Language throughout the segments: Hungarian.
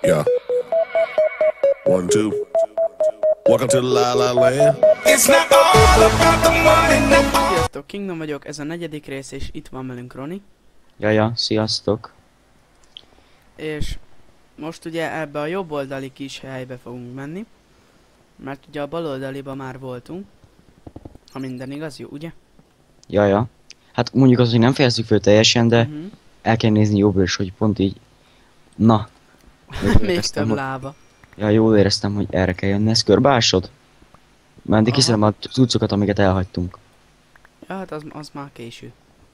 Yeah. 1, 2. Welcome to the La La Land. It's not all about the money. Sziasztok, Kingdom vagyok, ez a 4. rész, és itt van velünk Roni. Jaja, sziasztok. És most ugye ebbe a jobb oldali kis helybe fogunk menni. Mert ugye a bal oldaliba már voltunk. Ha minden igaz, jó, ugye? Jaja. Hát mondjuk az, hogy nem fejezzük föl teljesen, de el kell nézni jobbra is, hogy pont így... Na. Még több lába. Ja, jól éreztem, hogy erre kell jönni. Ezt körbeásod? Mert kiszedem a cuccokat, amiket elhagytunk. Ja, hát az már késő.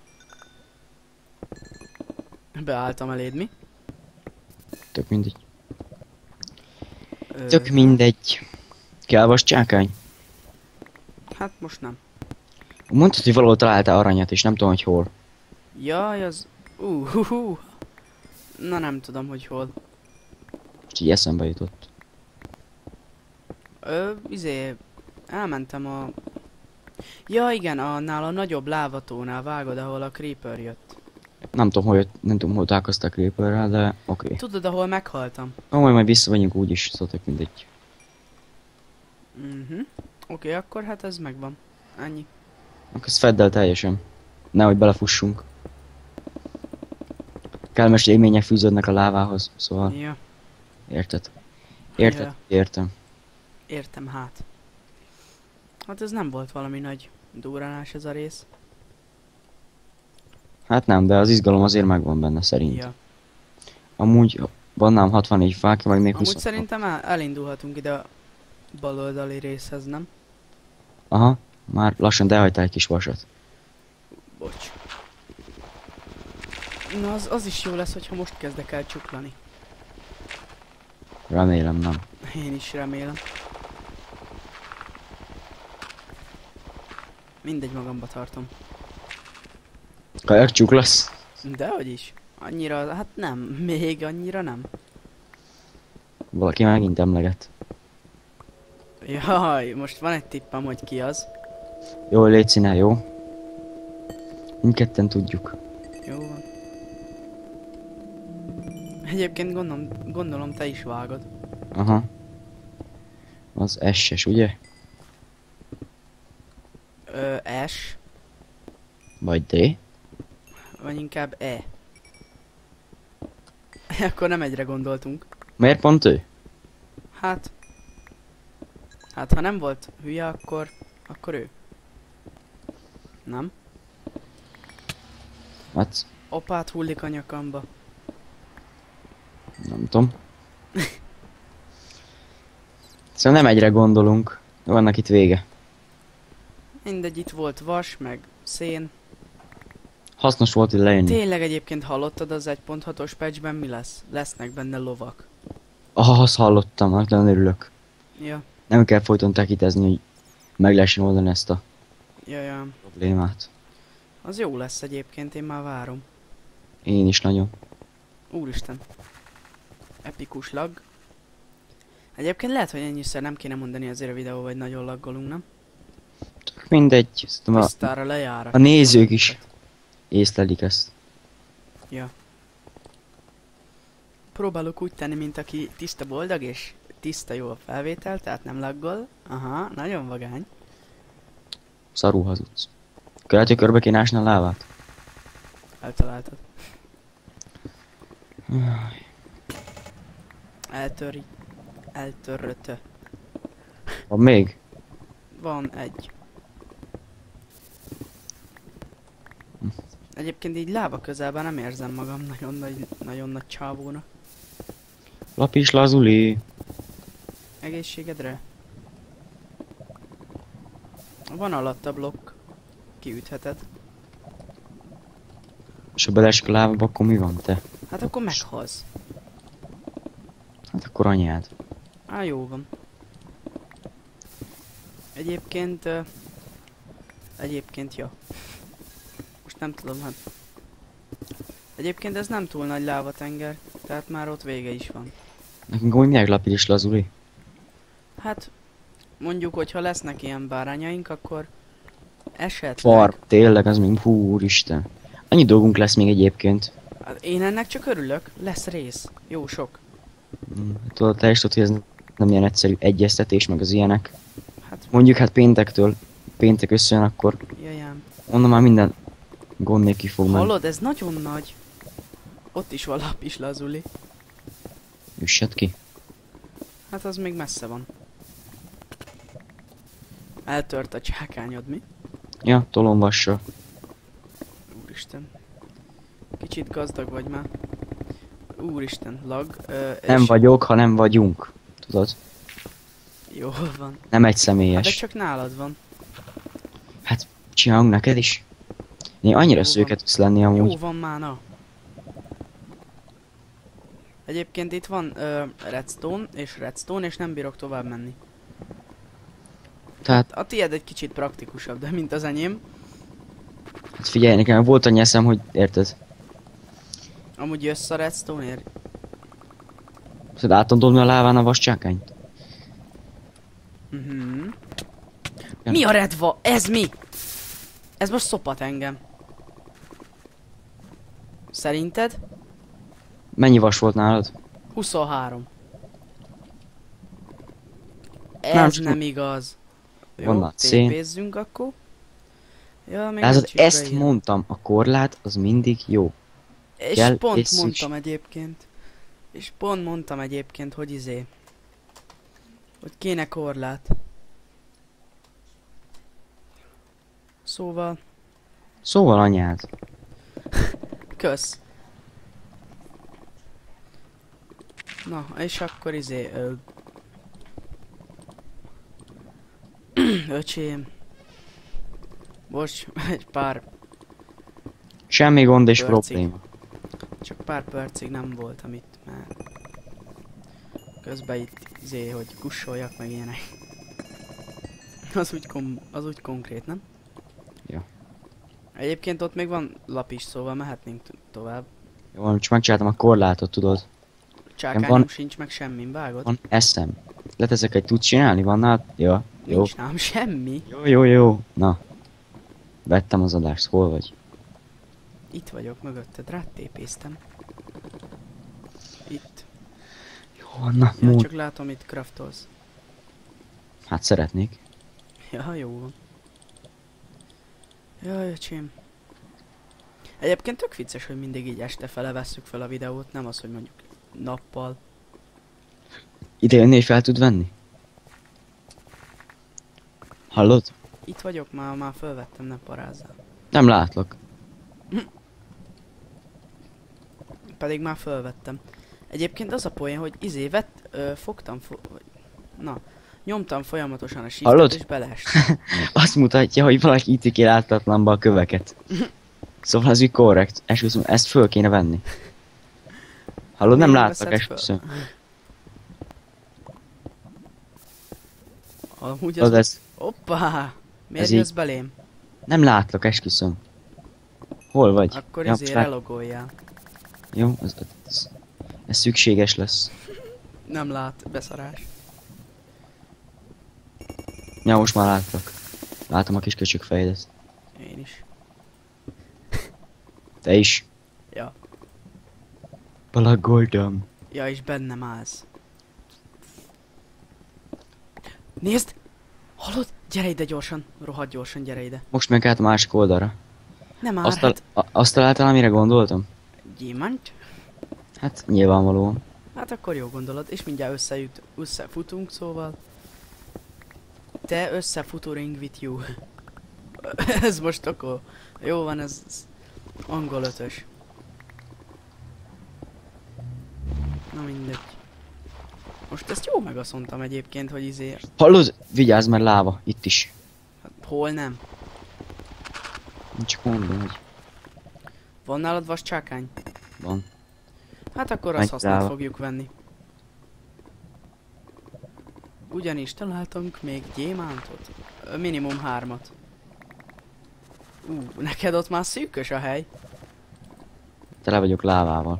Beálltam eléd, mi? Tök mindegy. Tök mindegy. Kell vas csákány? Hát most nem. Mondtad, hogy valahol találtál aranyat, és nem tudom, hogy hol. Jaj, az... Na nem tudom, hogy hol. Most így eszembe jutott. Elmentem a... Ja igen, annál a nagyobb lávatónál vágod, ahol a creeper jött. Nem tudom, hol találkoztak creeperrel, de oké. Tudod, ahol meghaltam? Majd visszamegyünk úgyis, szóval tök mindegy. Oké, akkor hát ez megvan. Ennyi. Akkor ezt fedd el teljesen. Nehogy belefussunk. Kellemes élmények fűződnek a lávához, szóval... Ja. Érted? Érted? Ja. Értem. Értem hát. Hát ez nem volt valami nagy durranás ez a rész. Hát nem, de az izgalom azért megvan benne szerint. Ja. Amúgy van nálam 64 fákja, vagy még 20. Amúgy szerintem elindulhatunk ide a baloldali részhez, nem? Aha, már lassan elhagytál egy kis vasat. Bocs. Na az is jó lesz, hogyha most kezdek el csuklani. Remélem nem. Én is remélem. Mindegy, magamba tartom. Kajak csuklasz? Dehogy is. Annyira, hát nem. Még annyira nem. Valaki megint emleget. Jaj, most van egy tippem, hogy ki az. Jó, légy színe, jó? Mindketten tudjuk. Jó van. Egyébként gondolom te is vágod. Aha. Az S-es, ugye? S. Vagy D? Vagy inkább E. Akkor nem egyre gondoltunk. Miért pont ő? Hát ha nem volt hülye, akkor ő. Nem? Hát, Opát hullik a nyakamba. nem tudom. Szóval nem egyre gondolunk. Vannak itt vége. Mindegy, itt volt vas, meg szén. Hasznos volt, hogy lejönni. Tényleg egyébként hallottad az 1.6-os patchben mi lesz? Lesznek benne lovak. Azt hallottam, nagyon örülök. Ja. Nem kell folyton tekítezni, hogy meg lehessen oldani ezt a Ja. problémát. Az jó lesz egyébként, én már várom. Én is nagyon. Úristen. Epikus lag. Egyébként lehet, hogy ennyiszer nem kéne mondani azért a videó, hogy nagyon laggolunk, nem? Tök mindegy. Biztára lejár. A nézők is észlelik ezt. Ja. Próbálok úgy tenni, mint aki tiszta boldog és tiszta jó a felvétel, tehát nem laggol. Aha, nagyon vagány. Szarul hazudsz. Lehet, hogy körbe kéne ásni a lávát. Eltaláltad. Eltörrötö. Van még? Van egy. Egyébként így lába közelben nem érzem magam nagyon nagy csávónak. Lapis lazuli. Egészségedre? Van alatta blokk. Kiütheted. És ha beleesik a lávába, akkor mi van, te? Hát akkor meghalsz. Hát akkor anyád. Jó van. Egyébként ja. Most nem tudom, hát... Egyébként ez nem túl nagy lávatenger, tehát már ott vége is van. Nekünk úgy miért lapis lazuli? Hát, mondjuk, hogyha lesznek ilyen bárányaink, akkor esetleg... Far, tényleg, az még úristen. Annyi dolgunk lesz még egyébként. Hát én ennek csak örülök, lesz rész. Jó sok. Tudod, te is tudod, hogy ez nem ilyen egyszerű egyeztetés, meg az ilyenek. Hát, Mondjuk hát péntek összejön, akkor jajám. onnan már minden gond nélkül fog menni. Hallod, ez nagyon nagy. Ott is van lapis lazuli. Üssed ki. Hát az még messze van. Eltört a csákányod, mi? Ja, tolomvassal. Úristen. Kicsit gazdag vagy már. Úristen, lag. Nem és vagyok, ha nem vagyunk. Tudod? Jól van. Nem egy Hát de személyes. csak nálad van. Hát csinálunk neked is. Én annyira Jó szőket van. tudsz lenni Jó amúgy. van már, na. Egyébként itt van redstone, és nem bírok tovább menni. Tehát, A tiéd egy kicsit praktikusabb, de mint az enyém. hát figyelj, nekem volt annyi eszem, hogy érted? Amúgy jössz a redstone-ért? Szóval át tudod mi a láván a vascsákányt? Mhm. Ja. Mi a redva? Ez mi? Ez most szopat engem. Szerinted? Mennyi vas volt nálad? 23. Nem, Ez csak nem igaz. van Jó, nagy szén. tépézzünk akkor. Ja, még Látod, nincs ezt beírva. mondtam, a korlát az mindig jó. És kell, pont és mondtam egyébként. És pont mondtam egyébként, hogy hogy kéne korlát. Szóval, Szóval anyád. kösz. Na, és akkor öcsém. Bocs, egy pár, Semmi gond és Percig. probléma. csak pár percig nem voltam itt, mert közben itt hogy kussoljak meg ilyenek. Az úgy konkrét, nem? Ja. Egyébként ott még van lap is, szóval mehetnénk tovább. Jó, csak megcsináltam a korlátot, tudod. Csákányom van- sincs meg semmi, vágod? Van eszem. Leteszek tudsz csinálni? Van nálad? Ja, jó. Nincs nálam semmi. Jó. Na. Vettem az adást, hol vagy? Itt vagyok mögötted, rátépéztem. Itt. Jó, na, Ja, múlt. csak látom, itt craftolsz. Hát szeretnék. Ja, jó van. Jaj, öcsém. Egyébként tök vicces, hogy mindig így este fele vesszük fel a videót, nem az, hogy mondjuk nappal. Ide jönni és fel tud venni? Hallod? Itt vagyok, már fölvettem, ne parázzál. Nem látlak. Pedig már fölvettem. Egyébként az a poén, hogy fogtam, nyomtam folyamatosan a Hallod? shiftet és beleestem. Azt mutatja, hogy valaki ítik el ártatlanba a köveket. Szóval az úgy korrekt. Esküszöm, ezt föl kéne venni. Hallod, nem Miért látlak, veszed föl? esküszöm. Amúgy Tudod, az... ez... Hoppá! Miért ez így- jössz belém? Nem látlak, esküszöm. Hol vagy? Akkor Ja, ezért csak- relogoljál. Jó, ez szükséges lesz. Nem lát, beszarás. Ja, most már látlak. Látom a kis köcsög fejedet. Én is. Te is. Ja. Balagoltam. Ja, és bennem állsz. Nézd! Hallod? Gyere ide gyorsan. Rohadt gyorsan, gyere ide. Most meg át a másik oldalra. Nem már, Azt találtál, amire gondoltam? gyémánt? Hát nyilvánvalóan. Hát akkor jó gondolod, és mindjárt összefutunk, szóval. Te összefuturing with you. Ez most akkor. Jó van, ez angol ötös. Na mindegy. Most ezt jó megaszontam egyébként, hogy Hallod? Vigyázz, mert láva. Itt is. hát, hol nem? Csak mondom, hogy Van nálad vascsákány? van. Hát akkor Meg azt hasznát láva. fogjuk venni. Ugyanis találtunk még gyémántot. Minimum 3-at. Neked ott már szűkös a hely. Tele vagyok lávával.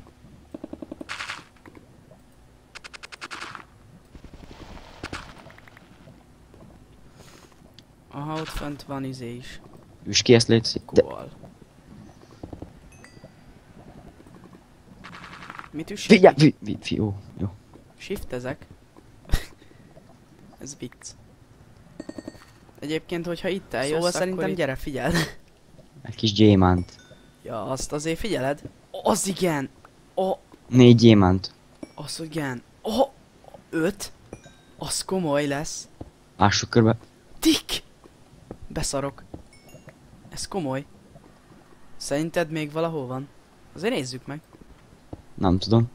Aha, ott fönt van is. Üss ki ezt légy szí- de Koal. Mit üssek? Figyelj! Jó, jó. Shiftezek. Ez vicc. Egyébként, hogyha itt eljössz, szóval szerintem itt... gyere, figyeld. Egy kis gyémánt. Ja, azt azért figyeled? Az igen! 4 gyémánt. Az igen. 5? Az komoly lesz. Ássuk körbe. Tik! Beszarok. Ez komoly. Szerinted még valahol van? Azért nézzük meg. Nem tudom.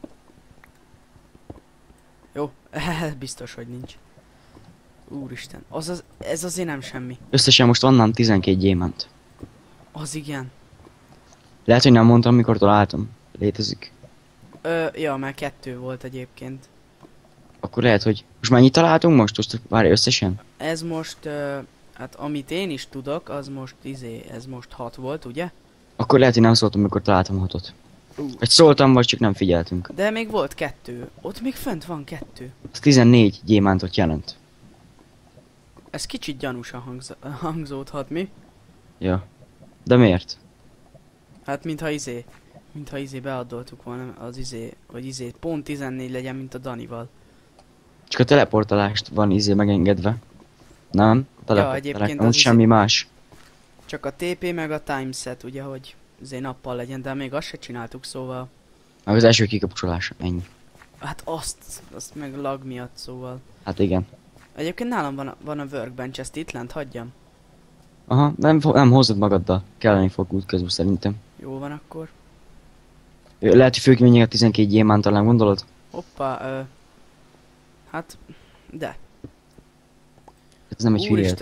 Jó, biztos, hogy nincs. Úristen, ez azért nem semmi. Összesen most onnan 12 gyémánt. Az igen. Lehet, hogy nem mondtam, mikor találtam. Létezik. Ja, mert 2 volt egyébként. Akkor lehet, hogy... Most mennyit találtunk most? Várj, összesen? Ez most, hát amit én is tudok, az most ez most 6 volt, ugye? Akkor lehet, hogy nem szóltam, mikor találtam 6-ot. Vagy szóltam, vagy csak nem figyeltünk. De még volt 2. Ott még fönt van 2. Az 14 gyémántot jelent. Ez kicsit gyanúsan hangzódhat, mi? Ja. De miért? Hát mintha beadoltuk volna az hogy pont 14 legyen, mint a Danival. Csak a teleportalást van megengedve. Nem? A Ja, egyébként az semmi más. Csak a TP meg a timeset, ugye, hogy nappal legyen, de még azt se csináltuk, szóval... Meg az első kikapcsolása, ennyi. Hát azt meg lag miatt, szóval... Hát igen. Egyébként nálam van a workbench, ezt itt lent hagyjam. Aha, nem hozod magaddal. Kelleni fog útközben szerintem. Jó van akkor. Lehet, hogy főkimények a 12 gyémánt talán, gondolod? Hoppá, hát... De. Ez nem egy hülye.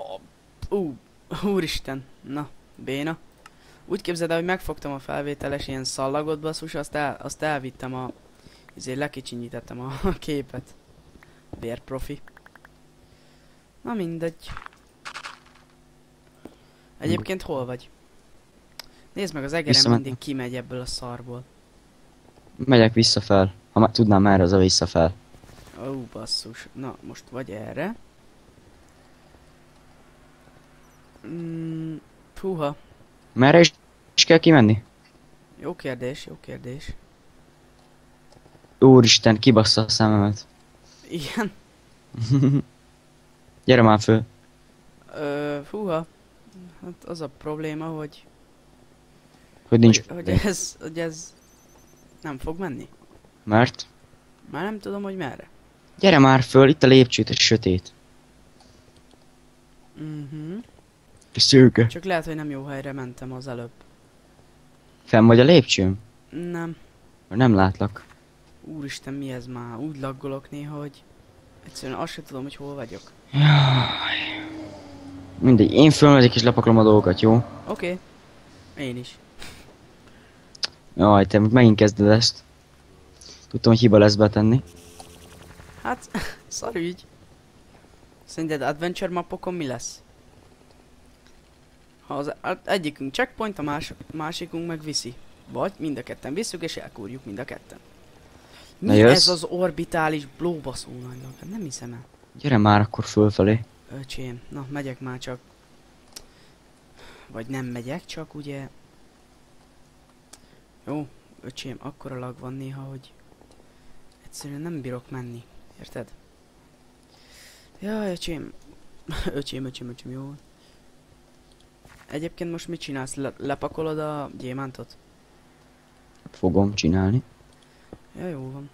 Úristen. Na, béna. Úgy képzeld el, hogy megfogtam a felvételes ilyen szallagot, basszus, azt elvittem lekicsinyítettem a képet. Vérprofi. Na mindegy. Egyébként hol vagy? Nézd meg, az egerem mindig kimegy ebből a szarból. Megyek visszafel. Ha már tudnám, merre az a visszafel. Ó, basszus. Na, most vagy erre. Húha. Merre is kell kimenni? Jó kérdés, jó kérdés. Úristen, kibassza a szememet. Igen. Gyere már föl. Húha. Hát az a probléma, hogy... Hogy nincs... Hogy ez... Nem fog menni. Mert? Már nem tudom, hogy merre. Gyere már föl, itt a lépcsőt, és sötét. És szőke. Csak lehet, hogy nem jó helyre mentem az előbb. Fenn vagy a lépcsőn? Nem. Nem látlak. Úristen, mi ez már? Úgy laggolok néha, hogy... Egyszerűen azt sem tudom, hogy hol vagyok. Jaj. Mindegy, én fölmegyek és lepakolom a dolgokat, jó? Oké. Én is. Jaj, te megint kezded ezt. Tudtam, hogy hiba lesz betenni. Hát, szar ügy. Szerinted adventure mapokon mi lesz? Ha az egyikünk checkpoint, a másikunk meg viszi. Vagy mind a ketten visszük és elkúrjuk mind a ketten. Mi ez az orbitális blóbaszó nagynak? Hát nem hiszem el. Gyere már akkor fölfelé. Öcsém, na megyek már csak. Vagy nem megyek, csak ugye... Jó, öcsém, akkora lag van néha, hogy... Egyszerűen nem bírok menni, érted? Jaj, öcsém. öcsém, jó. Egyébként most mit csinálsz? Lepakolod a gyémántot? Fogom csinálni. Ja, jó van.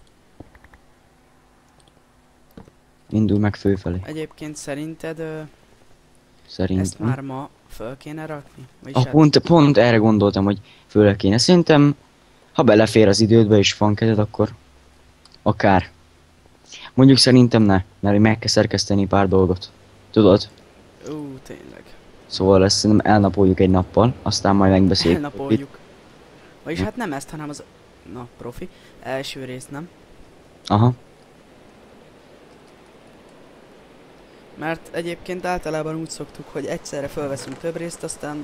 Indul meg fölfelé. Egyébként szerinted... Szerintem. Ezt már ma föl kéne rakni? Pont erre gondoltam, hogy föl kéne. Szerintem, ha belefér az idődbe és van kedved, akkor akár. Mondjuk szerintem ne, mert meg kell szerkeszteni pár dolgot. Tudod? Tényleg. Szóval ezt szerintem elnapoljuk egy nappal, aztán majd megbeszéljük. Elnapoljuk. Vagyis hát nem ezt, hanem az... Na, profi. Első rész, nem? Aha. Mert egyébként általában úgy szoktuk, hogy egyszerre felveszünk több részt, aztán...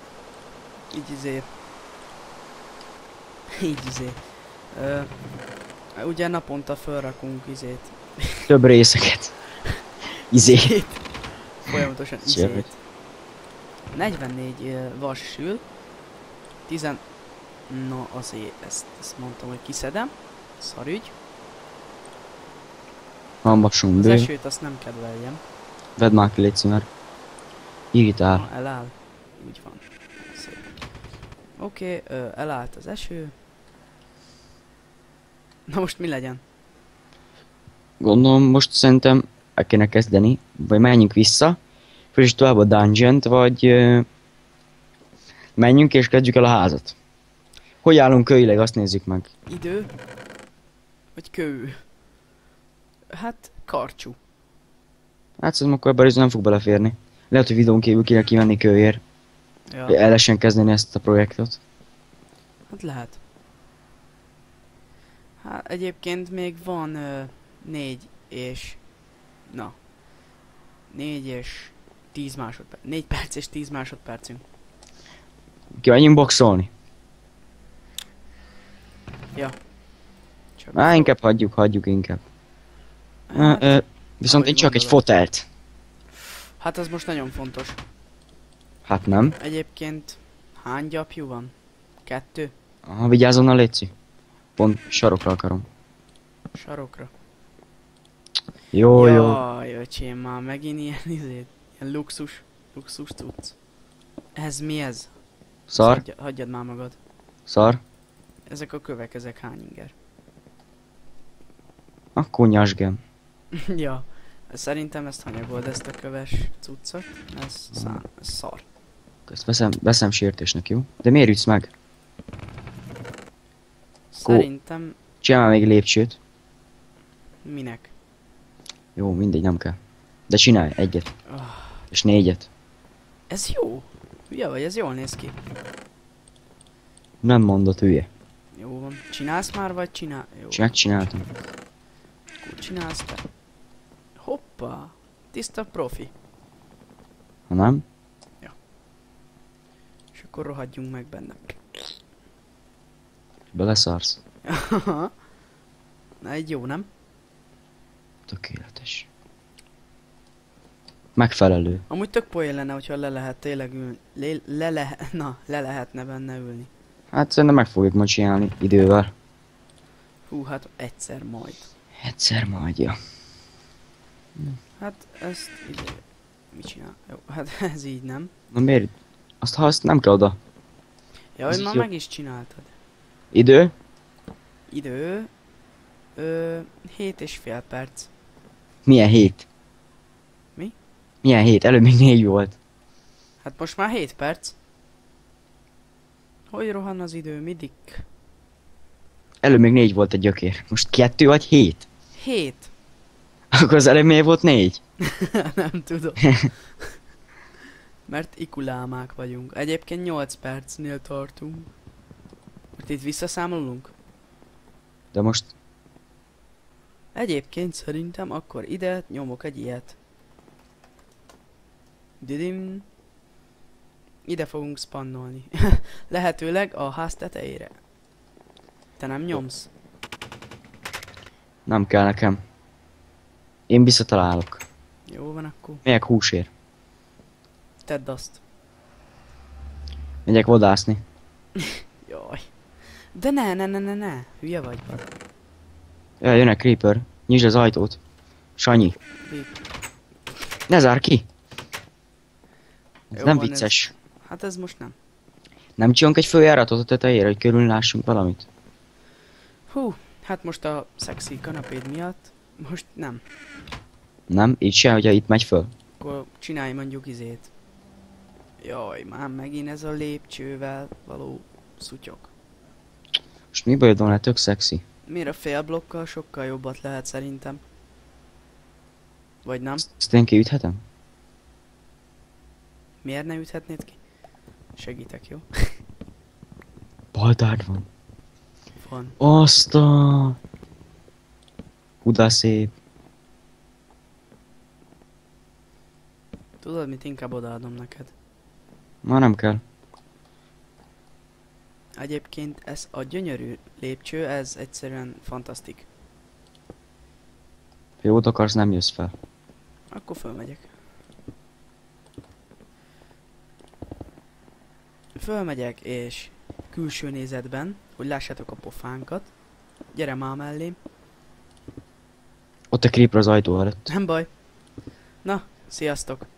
Így ugye naponta felrakunk Több részeket. Folyamatosan 44 vas sül. Na azért ezt mondtam, hogy kiszedem. Szarügy. Van vasunk Az bő. esőt azt nem kedveljem. Vedd már ki, légy mert irritál. Ha eláll. Úgy van. Szép. Oké, elállt az eső. Na most mi legyen? Gondolom most szerintem el kéne kezdeni, vagy menjünk vissza, és tovább a dungeon-t, vagy menjünk és kezdjük el a házat. Hogy állunk köileg, azt nézzük meg. Idő? Vagy kő? Hát, karcsú. Hát szerintem akkor ebben nem fog beleférni. Lehet, hogy videón kívül kéne kimenni kőért, Ja, hogy el lehessen kezdeni ezt a projektot. hát lehet. Hát egyébként még van 4 és... Na. 4 és 10 másodperc. 4 perc és 10 másodpercünk. Menjünk boxolni. Ja. Csak Inkább hagyjuk inkább. Hát, Viszont ahogy én csak egy gondolod. fotelt. hát az most nagyon fontos. Hát nem. Egyébként hány gyapjú van? 2 Aha, vigyázzon a léci. Pont sarokra akarom. sarokra. Jó. Jaj, öcsém, már megint ilyen ilyen luxus cucc. Ez mi ez? Szar? Hagyjad már magad. Szar? Ezek a kövek, ezek hány inger? Akkor nyasgem. Ja, szerintem ezt hanyagold, ezt a köves cuccot. Ez szar. Ezt veszem sértésnek, jó? De miért ütsz meg? Szerintem Csinálj még lépcsőt. minek? Jó, mindegy, nem kell. De csinálj egyet. Oh, És 4-et. ez jó. Hülye vagy, ez jól néz ki. Nem mondott hülye. Jó van. Csinálsz már, vagy csinál? Jó. Megcsináltam. Akkor csinálsz te. Hoppá. Tiszta profi. Ha nem? És akkor rohadjunk meg benne. Beleszarsz. Na, egy jó, nem? Tökéletes. Megfelelő. Amúgy tök poén lenne, hogyha le lehet tényleg ülni. Le lehetne benne ülni. Hát szerintem meg fogjuk majd csinálni idővel. Hú, hát egyszer majd. Egyszer majd, ja. Hát ezt így... Mit csinál? Jó, hát ez így nem. Na miért? Azt nem kell oda. Ja, Ez hogy már jó. meg is csináltad. Idő? Idő... 7,5 perc. Milyen 7? Mi? Milyen 7? Előbb még 4 volt. Hát most már 7 perc. Hogy rohan az idő, midik? Előbb még 4 volt egy gyökér. Most 2 vagy 7? 7. Akkor az előbb miért volt 4? Nem tudom. Mert ikulámák vagyunk. Egyébként 8 percnél tartunk. Most itt visszaszámolunk? De most Egyébként szerintem akkor ide nyomok egy ilyet. Didim. Ide fogunk spannolni. Lehetőleg a ház tetejére. Te nem nyomsz? nem kell nekem. Én visszatalálok. Jó van akkor. Megyek húsért. Tedd azt. Megyek vadászni. Jaj. De ne. Hülye vagy, bad. Jön egy creeper. Nyisd az ajtót. Sanyi. Lép. Ne zár ki! Ez Jó nem van, vicces. Hát ez most nem. Nem csinálunk egy följáratot a tetejére, hogy körül lássunk valamit? Hú, hát most a szexi kanapéd miatt, most nem. Nem? Így sem, hogyha itt megy föl. Akkor csinálj mondjuk izét. Jaj, már megint ez a lépcsővel való szutyok. Most mi bajod van, hát tök szexi. Miért a félblokkal sokkal jobbat lehet szerintem? Vagy nem? Ezt én kiüthetem? Miért ne üthetnéd ki? Segítek, jó? Baltárd van. Van. Azt a... Hú, de szép. Tudod mit, inkább odaadom neked. Már nem kell. Egyébként ez a gyönyörű lépcső, ez egyszerűen fantasztik. Ha jót akarsz, nem jössz fel. Akkor fölmegyek. Fölmegyek és külső nézetben, hogy lássátok a pofánkat. Gyere már mellém. Ott a creeper az ajtó előtt. Nem baj. Na, sziasztok.